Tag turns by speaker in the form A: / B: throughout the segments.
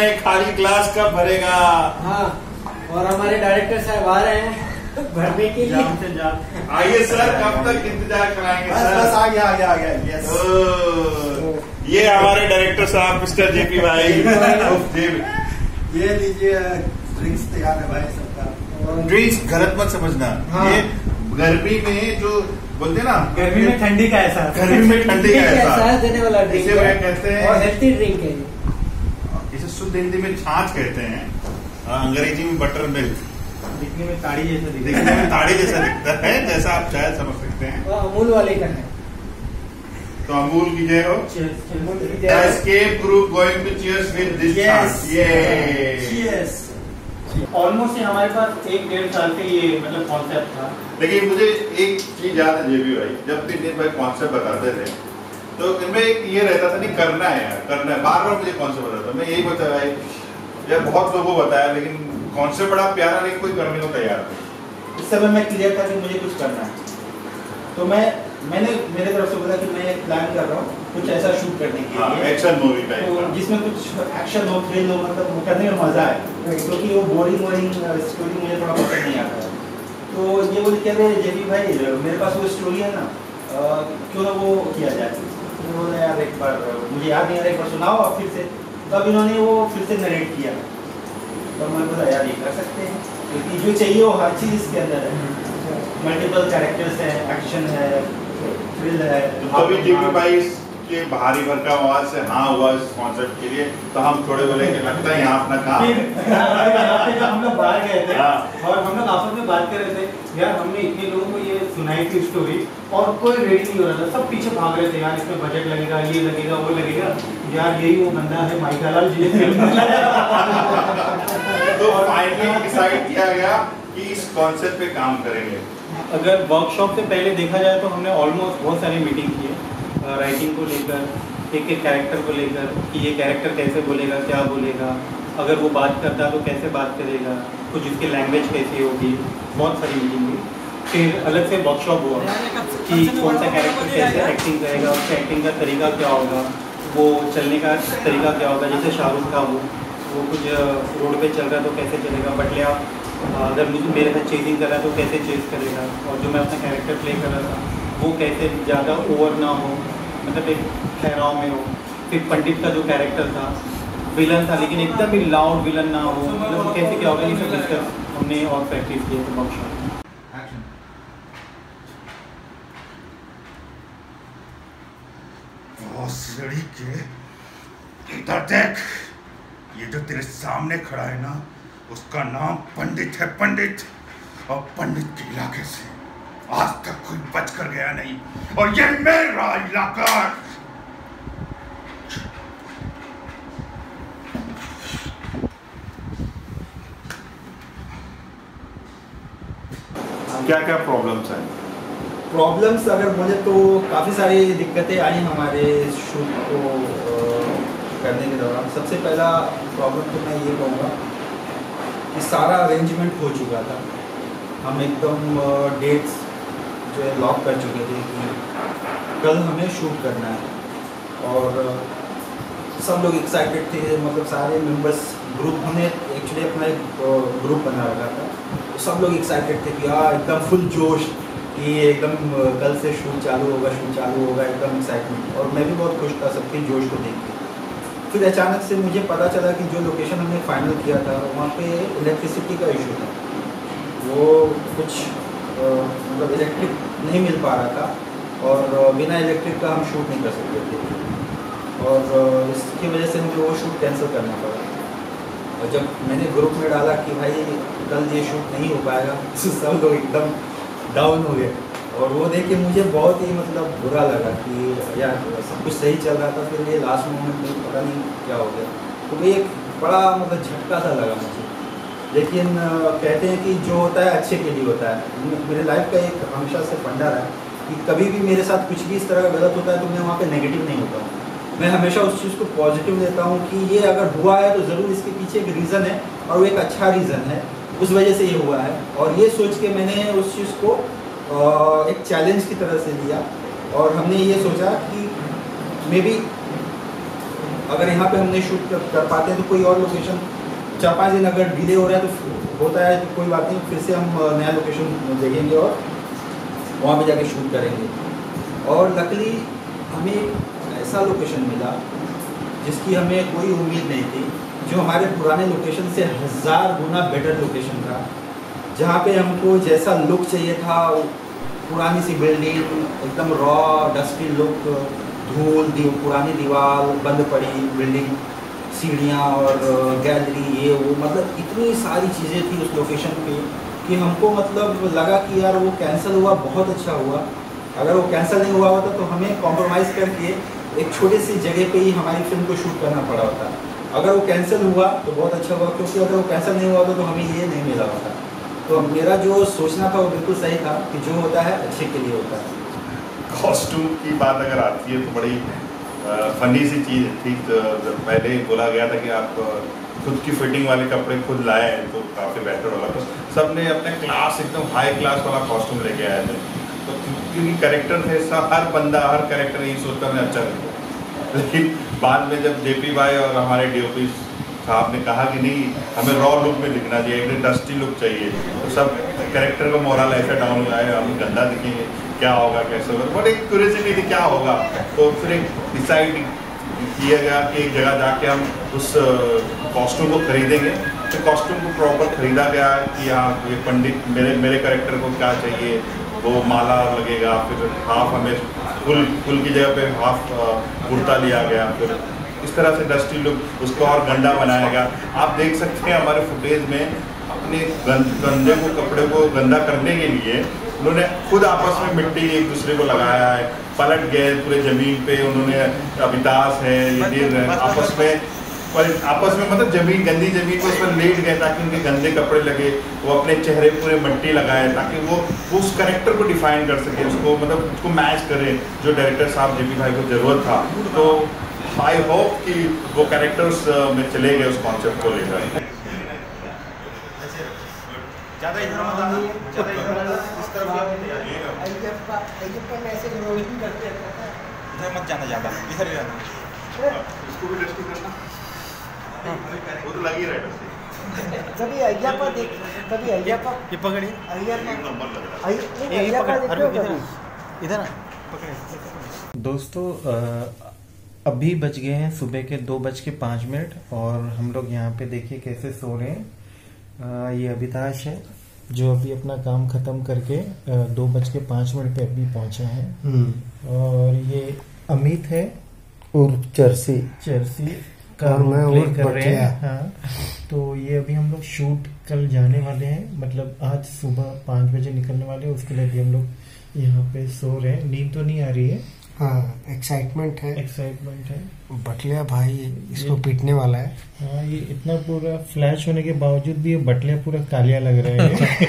A: हैं खाली ग्लास कब भरेगा।
B: हाँ, और हमारे डायरेक्टर साहब आ रहे हैं भरने के लिए।
A: आइए सर, कब तक इंतजार कराएंगे सर?
C: बस आ गया यस।
A: ये हमारे डायरेक्टर साहब मिस्टर जेपी भाई।
C: ये लीजिए, ड्रिंक्स तैयार है भाई सबका।
A: ड्रिंक्स गलत मत समझना।
B: हाँ।
A: ये गर्मी में जो बोलते ना,
B: गर्मी में ठंडी का एहसास,
A: गर्मी में ठंडी का
B: एहसास देने वाला ड्रिंक
A: इसे
B: है
A: कहते हैं,
B: और हेल्थी ड्रिंक है।
A: इसे शुद्ध हिंदी में छाछ कहते हैं, अंग्रेजी में बटर मिल्क।
B: दिखने में ताड़ी जैसा
A: दिखता है, जैसा आप शायद समझ सकते हैं।
B: अमूल वाले का है।
A: तो अमूल की जय हो। Escape group going to cheers with this chaas.
B: Cheers.
D: Almost हमारे पास 1-1.5 साल से ये मतलब कॉन्सेप्ट था।
A: लेकिन मुझे एक चीज याद है जेबी भाई, जब भी दिन भाई कॉन्सेप्ट बताते थे तो इनमें एक ये रहता था, नहीं करना है यार, करना है। बार बार मुझे कॉन्सेप्ट बताता था, मैं यही बता भाई यार, बहुत लोगों को बताया लेकिन कॉन्सेप्ट बड़ा प्यारा, लेकिन कोई करने को तैयार नहीं।
C: इस समय मैं क्लियर था कि मुझे कुछ करना है, तो मैंने मेरे तरफ से बोला कि मैं प्लान कर रहा हूँ कुछ ऐसा शूट करने के लिए,
A: एक्शन मूवी टाइप,
C: तो जिसमें कुछ एक्शन हो, थ्रिल हो, मतलब करने में मजा है, क्योंकि वो बोरिंग स्टोरी मुझे थोड़ा पसंद नहीं आता है। तो ये बोले कह रहे जेबी भाई मेरे पास वो स्टोरी है ना, क्यों ना वो किया जाए। तो बोला यार एक बार, मुझे याद नहीं आ रहा, एक बार सुनाओ आप फिर से। तब इन्होंने वो फिर से नरेट किया, तो मैं बोला यार ये कर सकते हैं, क्योंकि जो चाहिए वो हर चीज़ इसके अंदर है। मल्टीपल कैरेक्टर्स है, एक्शन है, थ्रिल है।
A: तो भी जेबी भाई के भारी भरका आवाज से हाँ हुआ इस कॉन्सेप्ट के लिए, तो हम थोड़े बोले कि लगता है यहाँ अपना काम है।
D: यहाँ पे जब हम लोग बाहर गए थे और हम लोग आपस में बात कर रहे थे, यार हमने इतने लोगों को ये सुनाई थी स्टोरी और कोई रेडी नहीं हो रहा था, सब पीछे भाग रहे थे, यार इसमें बजट लगेगा, ये लगेगा, वो लगेगा, यार यही वो बंदा है माइकालाल जी ने।
A: तो फाइनली डिसाइड किया गया कि इस कॉन्सेप्ट पे काम करेंगे।
D: अगर वर्कशॉप से पहले देखा जाए तो हमने ऑलमोस्ट बहुत सारी मीटिंग की है, राइटिंग को लेकर, एक एक कैरेक्टर को लेकर कि ये कैरेक्टर कैसे बोलेगा, क्या बोलेगा, अगर वो बात करता है तो कैसे बात करेगा, कुछ इसकी लैंग्वेज कैसी होगी, बहुत सारी मीटिंग हुई। फिर अलग से वर्कशॉप हुआ कि कौन सा कैरेक्टर कैसे एक्टिंग करेगा, उसका एक्टिंग का तरीका क्या होगा, वो चलने का तरीका क्या होगा। जैसे शाहरुख का वो कुछ रोड पे चल रहा है तो कैसे चलेगा, बटलिया अगर मुझे मेरे साथ चेजिंग कर रहा है तो कैसे चेज करेगा, और जो मैं अपना कैरेक्टर प्ले कर रहा था वो कैसे ज़्यादा ओवर ना हो, मतलब एक ठहराव में हो। फिर पंडित का जो कैरेक्टर था विलन था, लेकिन एकदम भी लाउड विलन ना हो, मतलब कैसे क्या होगा, ये सब डिस्कस हमने और प्रैक्टिस किए थे वर्कशॉप।
A: सीढ़ी के इधर देख, ये जो तेरे सामने खड़ा है ना, उसका नाम पंडित है, पंडित। और पंडित के इलाके से आज तक कोई बच कर गया नहीं, और ये मेरा इलाका। क्या क्या प्रॉब्लम्स हैं?
C: प्रॉब्लम्स अगर बोले तो काफ़ी सारी दिक्कतें आई हमारे शूट को करने के दौरान। सबसे पहला प्रॉब्लम तो मैं ये कहूँगा कि सारा अरेंजमेंट हो चुका था, हम एकदम डेट्स जो है लॉक कर चुके थे कि कल हमें शूट करना है, और सब लोग एक्साइटेड थे, मतलब सारे मेंबर्स ग्रुप, हमने एक्चुअली अपना एक ग्रुप बना रखा था, तो सब लोग एक्साइटेड थे कि हाँ एकदम फुल जोश कि एकदम कल से शूट चालू होगा, एकदम एक्साइटमेंट। और मैं भी बहुत खुश था सबके जोश को देख के। फिर अचानक से मुझे पता चला कि जो लोकेशन हमने फाइनल किया था वहाँ पे इलेक्ट्रिसिटी का इशू था, वो कुछ मतलब इलेक्ट्रिक नहीं मिल पा रहा था, और बिना इलेक्ट्रिक का हम शूट नहीं कर सकते थे, और इसकी वजह से मुझे वो शूट कैंसिल करना पड़ा। और जब मैंने ग्रुप में डाला कि भाई कल ये शूट नहीं हो पाएगा, तो सब लोग एकदम डाउन हो गए, और वो देख के मुझे बहुत ही मतलब बुरा लगा कि यार सब कुछ सही चल रहा था, फिर ये लास्ट मोमेंट में पता नहीं क्या हो गया। तो वो एक बड़ा मतलब झटका सा लगा मुझे। लेकिन कहते हैं कि जो होता है अच्छे के लिए होता है। मेरे लाइफ का एक हमेशा से फंडा रहा है कि कभी भी मेरे साथ कुछ भी इस तरह का गलत होता है तो मैं वहाँ पे नेगेटिव नहीं होता हूँ, मैं हमेशा उस चीज़ को पॉजिटिव लेता हूँ कि ये अगर हुआ है तो ज़रूर इसके पीछे एक रीज़न है, और वो एक अच्छा रीज़न है, उस वजह से ये हुआ है। और ये सोच के मैंने उस चीज़ को एक चैलेंज की तरह से लिया, और हमने ये सोचा कि मे बी अगर यहाँ पे हम नहीं शूट कर पाते हैं तो कोई और लोकेशन 4-5 दिन अगर डिले हो रहा है तो होता है, तो कोई बात नहीं, फिर से हम नया लोकेशन देखेंगे और वहाँ पे जाके शूट करेंगे। और लकीली हमें ऐसा लोकेशन मिला जिसकी हमें कोई उम्मीद नहीं थी, जो हमारे पुराने लोकेशन से 1000 गुना बेटर लोकेशन था, जहाँ पे हमको जैसा लुक चाहिए था, पुरानी सी बिल्डिंग एकदम रॉ डस्टी लुक, धूल पुरानी दीवार, बंद पड़ी बिल्डिंग, सीढ़ियाँ और गैलरी, ये वो, मतलब इतनी सारी चीज़ें थी उस लोकेशन पे कि हमको मतलब लगा कि यार वो कैंसिल हुआ, बहुत अच्छा हुआ। अगर वो कैंसिल नहीं हुआ होता तो हमें कॉम्प्रोमाइज़ करके एक छोटी सी जगह पे ही हमारी फिल्म को शूट करना पड़ा होता। अगर वो कैंसिल हुआ तो बहुत अच्छा हुआ, क्योंकि अगर वो कैंसिल नहीं हुआ होता तो हमें ये नहीं मिला होता। तो मेरा जो सोचना था वो बिल्कुल सही था कि जो होता है अच्छे के लिए होता है।
A: कॉस्ट्यूम की बात अगर आती है तो बड़ी फनी सी चीज़ थी। तो जब पहले बोला गया था कि आप खुद की फिटिंग वाले कपड़े खुद लाए तो काफ़ी बेटर होगा, तो सब ने अपने क्लास एकदम हाई क्लास वाला कॉस्ट्यूम लेके आए थे। तो क्योंकि कैरेक्टर थे, सब हर बंदा हर कैरेक्टर यही सोचता मैं अच्छा लगता। लेकिन बाद में जब जेपी भाई और हमारे डीओपी साहब ने कहा कि नहीं, हमें रॉ लुक में दिखना चाहिए, एक डस्टी लुक चाहिए, तो सब कैरेक्टर का मोरल ऐसा डाउन हो जाए, हम गंदा दिखेंगे, क्या होगा, कैसे होगा, बट एक क्यूरियोसिटी थी क्या होगा। तो फिर एक डिसाइड किया गया कि एक जगह जाके हम उस कॉस्ट्यूम को खरीदेंगे। तो कॉस्ट्यूम को प्रॉपर खरीदा गया कि हाँ ये पंडित मेरे कैरेक्टर को क्या चाहिए, वो माला लगेगा, फिर हाफ हमें फुल की जगह पे हाफ कुर्ता लिया गया, फिर इस तरह से डस्टी लुक उसको और गंदा बनाया गया। आप देख सकते हैं हमारे फुटेज में अपने गंदे को कपड़े को गंदा करने के लिए उन्होंने खुद आपस में मिट्टी एक दूसरे को लगाया है, पलट गए पूरे ज़मीन पे, उन्होंने अभिताश है ये नीर आपस में मतलब जमीन गंदी जमीन को उस पर लेट गए ताकि उनके गंदे कपड़े लगे, वो अपने चेहरे पूरे मिट्टी लगाए ताकि वो उस कैरेक्टर को डिफाइन कर सके, उसको मतलब उसको मैच करे जो डायरेक्टर साहब जेपी भाई को ज़रूरत था। तो आई होप कि वो कैरेक्टर्स में चले गए उस कॉन्सेप्ट को लेकर। ज़्यादा इधर मत आना, ज़्यादा इधर इस तरफ इधर मत जाना, ज़्यादा इधर जाना, इसको भी डस्टी करना, वो तो लगी रहा है।
B: कभी अय्यप्पा देख, कभी अय्यप्पा
D: ये पकड़िए,
B: इधर
E: दोस्तों अभी बज गए हैं सुबह के 2:05 और हम लोग यहाँ पे देखिए कैसे सो रहे हैं। ये अभिताश है जो अभी अपना काम खत्म करके 2:05 पे अभी पहुंचा है, और ये अमित है
F: और चर्सी
E: का प्ले कर रहे हैं। हाँ, तो ये अभी हम लोग शूट कल जाने वाले हैं, मतलब आज सुबह 5 बजे निकलने वाले हैं, उसके लिए अभी हम लोग यहाँ पे सो रहे हैं। नींद तो नहीं आ रही है।
F: हाँ, एक्साइटमेंट है।
E: बटलिया
F: भाई इसको पीटने वाला है।
E: हाँ, ये इतना पूरा फ्लैश होने के बावजूद भी ये बटलिया पूरा कालिया लग रहा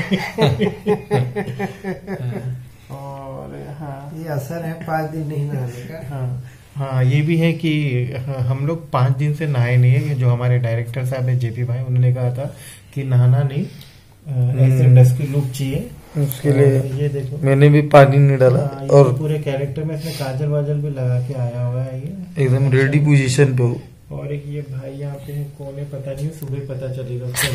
E: है। और हाँ,
F: ये असर है 5 दिन नहीं नहाने का।
E: हाँ, ये भी है कि हम लोग 5 दिन से नहाए नहीं है। जो हमारे डायरेक्टर साहब है जेपी भाई, उन्होंने कहा था कि नहाना नहीं, ऐसे डस्टी लुक चाहिए,
F: उसके लिए
E: ये देखो
F: मैंने भी पानी नहीं डाला। और
E: पूरे कैरेक्टर में इसने काजल वाजल भी लगा के आया हुआ है, ये
F: एकदम रेडी पोजीशन पे हो।
E: और एक ये भाई यहाँ पे है, कौन है पता नहीं, सुबह पता चलेगा उसका।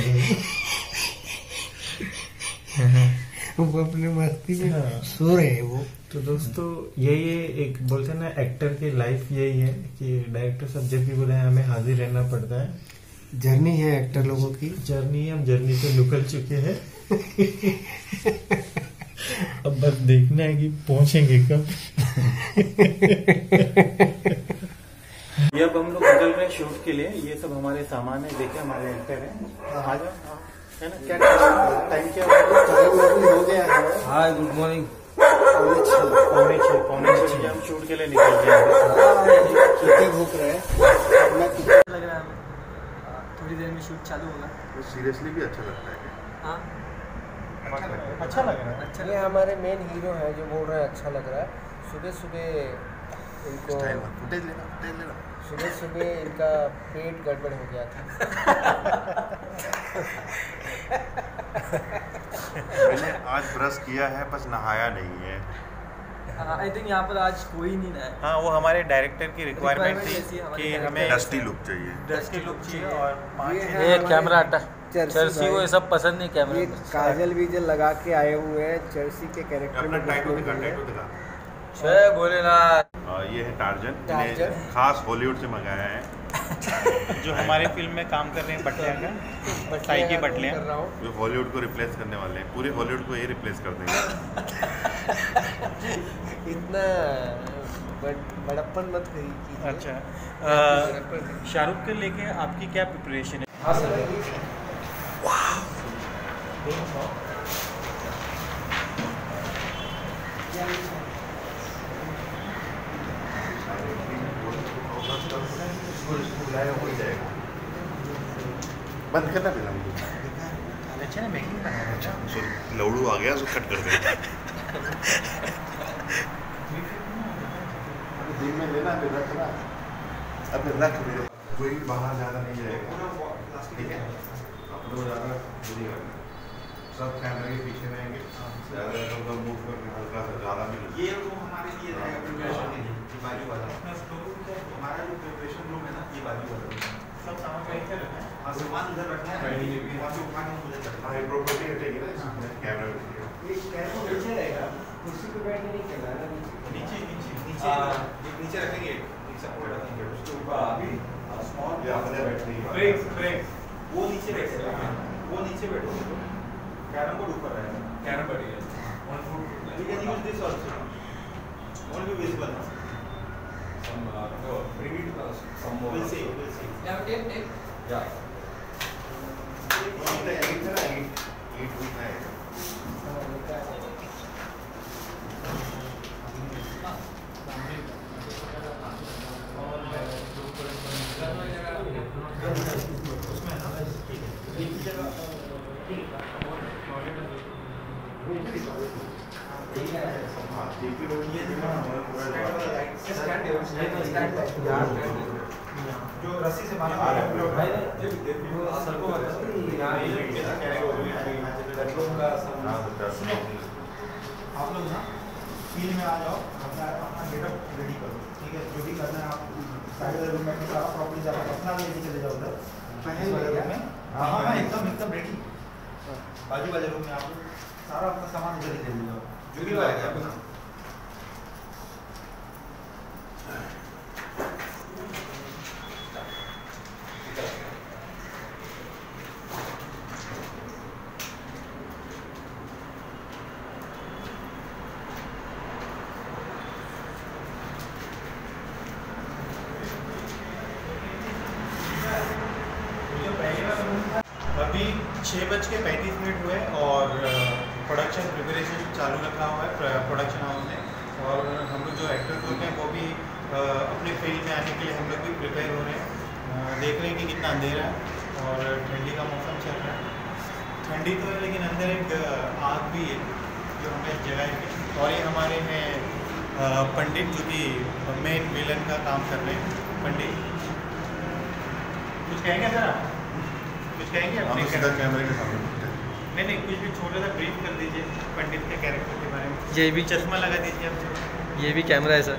F: वो अपने मस्ती में सो रहे हैं वो।
E: तो दोस्तों यही है, एक बोलते हैं ना एक्टर की लाइफ यही है कि डायरेक्टर सब जब भी बोले हमें हाजिर रहना पड़ता है।
F: जर्नी है एक्टर लोगों की,
E: जर्नी है, हम जर्नी से निकल चुके हैं। अब बस देखना है कि पहुंचेंगे कब।
D: ये अब हम लोग निकल रहे हैं शूट के लिए। ये सब हमारे सामान है, देखिए हमारे एक्टर है। आ जाओ, है ना? क्या टाइम क्या हो गया है?
C: Hi, good morning.
D: पौने छह हम शूट के लिए निकल गए।
F: कितने भूख रहे हैं?
B: लग रहा है थोड़ी देर में शूट चालू होगा।
A: तो सीरियसली भी अच्छा लगता है।
B: हाँ,
D: अच्छा लग रहा है।
B: अच्छा, ये हमारे मेन हीरो हैं जो बोल रहे हैं अच्छा लग रहा है। सुबह सुबह इनको
A: फुटेज लेना।
B: सुबह इनका पेट गड़बड़ हो गया था।
A: मैंने आज ब्रश किया है, बस नहाया नहीं है।
B: आई थिंक यहाँ पर आज कोई नहीं है।
D: हाँ, वो हमारे डायरेक्टर की रिक्वायरमेंट थी
B: ऐसी है हमारे
D: कि
B: director
D: हमें
A: डस्टी लुक चाहिए।
D: डस्टी लुक चाहिए और
G: ये
B: कैमरा हटा
G: चर्सी
B: को ये सब पसंद नहीं कैमरा।
G: ये काजल भी जो लगा के आए हुए हैं चर्सी के कैरेक्टर में
A: टाइटो दिखा।
B: जय भोलेनाथ।
A: ये है टार्जन,
G: टार्जन।
A: खास हॉलीवुड से मंगाया है।
D: जो हमारे फिल्म में काम कर रहे हैं बटलियाँ का, साई की बटलियाँ,
A: जो हॉलीवुड को रिप्लेस करने वाले हैं, पूरे हॉलीवुड को ये रिप्लेस कर देंगे।
G: इतना बड़प्पन मत कीजिए।
D: अच्छा, शाहरुख के लेके आपकी क्या प्रिपरेशन है?
B: हाँ सर।
A: बंद करना फिल्म।
D: अच्छा ना, मेकिंग बना रहा था।
A: लौड़ू आ गया, उसको कट कर दे। दिन में लेना, फिर रखना, अब रख मेरे कोई बाहर ज़्यादा नहीं जाएगा, ठीक है? लोग ज़्यादा नहीं करना, सब कैमरे के पीछे रहेंगे, ज़्यादा तो मूव करके हल्का सा ज़्यादा नहीं। ये रूम हमारे लिए रहेगा प्रिपरेशन के लिए, ये बाजू वाला हमारा जो प्रिपरेशन रूम है ना, ये बाजू वाला सब सामान कहीं से रखना है। हाँ, सामान इधर रखना है, वहाँ से उठा के मुझे रखना है। प्रॉपर्टी हटेगी ना, कैमरा
G: ये कैमरा नीचे रहेगा, कुर्सी पे बैठ के नहीं करना है, नीचे
A: नीचे रखेंगे, एक सपोर्ट रखेंगे, उसके ऊपर अभी स्मॉल ब्रेक वो नीचे बैठेगा, वो नीचे बैठोगे तो कैरम बोर्ड ऊपर रहेगा, कैरम बोर्ड है 1 foot. We can use this also, won't be visible now. Bring it some more. We'll see. Yeah. जो रस्सी से बांधा है आप लोग ना फील्ड में आ जाओ, अपना गेटअप रेडी करो, ठीक है? जो भी करना है आप साइड वाले रूम में सारा प्रॉपर्टी आप अपना लेके चले जाओ उधर पहले वाले रूम में। हाँ, एकदम रेडी। बाजू वाले रूम में आप सारा अपना सामान इधर ही ले जाओ, जो भी आएगा अपना।
D: अभी 6:35 हुए और प्रोडक्शन प्रिपरेशन चालू रखा हुआ है प्रोडक्शन हाउस में, और हम लोग जो एक्टर्स होते हैं वो भी अपने फील्ड में आने के लिए हम लोग भी प्रिपेयर हो रहे हैं। देख रहे हैं कि कितना अंधेरा है और ठंडी का मौसम चल रहा है। ठंडी तो है लेकिन अंदर एक आग भी है जो हमें जगाएगी। और ये हमारे हैं पंडित जो कि मेन विलन का काम कर रहे हैं। पंडित कुछ कहेंगे सर आप? कुछ कहेंगे अपने
A: कैमरे के सामने?
D: नहीं, कुछ भी छोटा सा ब्रीफ कर दीजिए पंडित के कैरेक्टर के बारे में।
B: ये भी
D: चश्मा लगा दीजिए आप।
B: ये भी कैमरा है सर।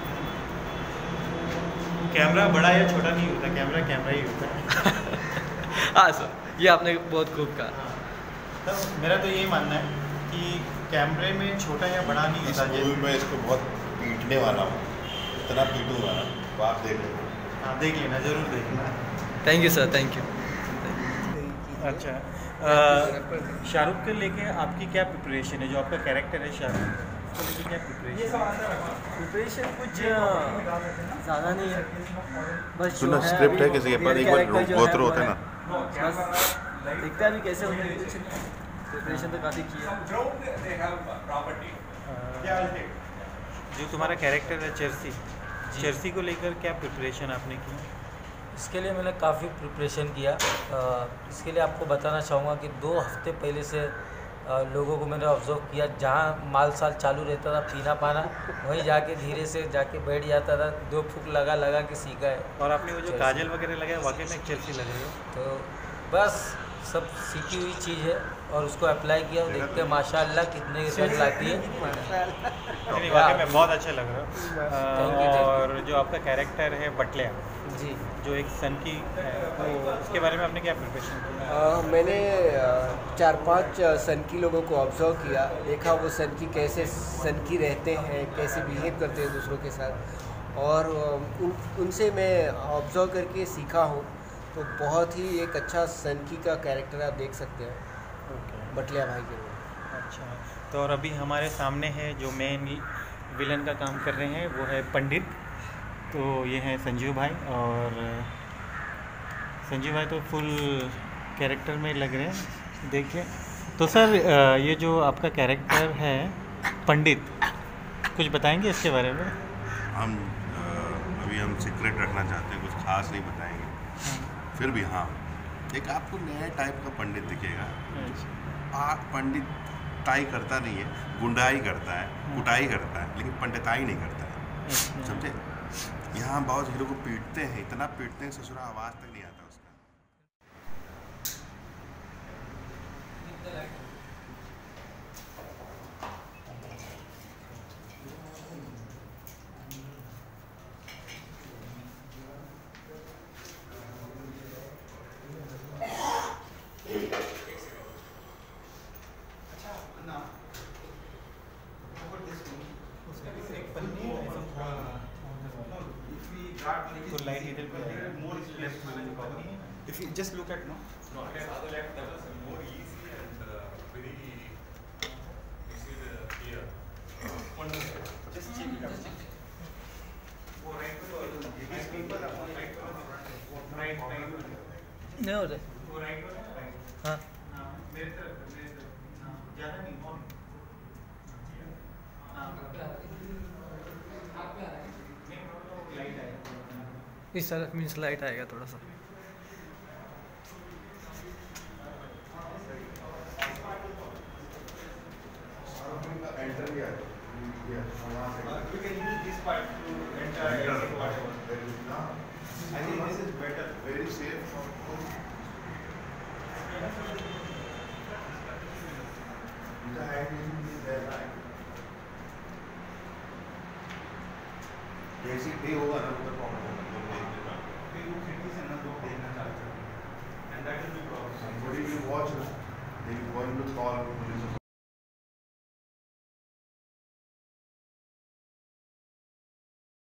D: कैमरा बड़ा या छोटा नहीं होता, कैमरा ही होता है।
B: हाँ सर, ये आपने बहुत खूब कहा।
D: तो मेरा तो यही मानना है कि कैमरे में छोटा या बड़ा नहीं होता।
A: मूवी में इसको बहुत पीटने वाला हूँ, इतना पीटूंगा ना, तो आप देख लेना।
D: हाँ, देख लेना, ज़रूर देखना।
B: Thank you sir, thank you.
D: अच्छा, शाहरुख के लेके आपकी क्या प्रिपरेशन है? जो आपका कैरेक्टर है शाहरुख, उसको लेके क्या
B: प्रिपरेशन? कुछ ज़्यादा नहीं है, बस
A: सुना स्क्रिप्ट है किसी के पास, एक बार गोत्र होता है ना,
B: बस देखता भी कैसे होने प्रिपरेशन तो काफ़ी की है।
D: जो तुम्हारा कैरेक्टर है चर्सी को लेकर क्या प्रिपरेशन आपने की?
H: इसके लिए मैंने काफ़ी प्रिपरेशन किया। इसके लिए आपको बताना चाहूँगा कि 2 हफ्ते पहले से लोगों को मैंने ऑब्जर्व किया, जहाँ माल साल चालू रहता था पीना पाना, वहीं जाके धीरे से जाके बैठ जाता था, 2 फूंक लगा के सीखा है।
D: और आपने वो जो काजल वगैरह लगाया वाकई में चर्सी लग रही है।
H: तो बस सब सीखी हुई चीज़ है और उसको अप्लाई किया और देखते हैं माशाल्लाह कितने रिजल्ट लाती है।
D: नहीं, वाकई में बहुत अच्छा लग रहा है। और जो आपका कैरेक्टर है बटलिया
H: जी,
D: जो एक सन की है, तो उसके बारे में आपने क्या प्रिपरेशन किया?
G: मैंने 4-5 सन की लोगों को ऑब्जर्व किया, देखा वो सन की कैसे सन की रहते हैं, कैसे बिहेव करते हैं दूसरों के साथ, और उनसे मैं ऑब्जर्व करके सीखा हूँ। तो बहुत ही एक अच्छा सनकी का कैरेक्टर आप देख सकते हैं बटलिया भाई के लिए।
D: अच्छा, तो और अभी हमारे सामने है जो मेन विलन का काम कर रहे हैं वो है पंडित। तो ये हैं संजीव भाई, और संजीव भाई तो फुल कैरेक्टर में लग रहे हैं, देखिए। तो सर ये जो आपका कैरेक्टर है पंडित, कुछ बताएंगे इसके बारे में?
A: अभी हम सीक्रेट रखना चाहते हैं, कुछ खास नहीं बताएंगे। फिर भी हाँ, एक आपको नया टाइप का पंडित दिखेगा। पंडित ताई करता नहीं है, गुंडाई करता है, कुटाई करता है, लेकिन पंडिताई नहीं करता है, समझे? यहाँ बहुत हीरो को पीटते हैं, इतना पीटते हैं ससुरा आवाज़ तक नहीं आता उसका।
C: If you just look at no.
A: Other left, that was more easy and very easy here.
C: Just check it out.
H: नहीं हो रहे। हाँ, इस तरफ मीन्स लाइट आएगा थोड़ा सा।
C: We can use this part to enter. I think this is better.
A: Very safe. जैसी डे होगा ना उधर प्रॉब्लम होगा,
C: वो खिड़की से ना लोग देखना चाहते हैं, and that is the problem.
A: somebody will watch, they will going to call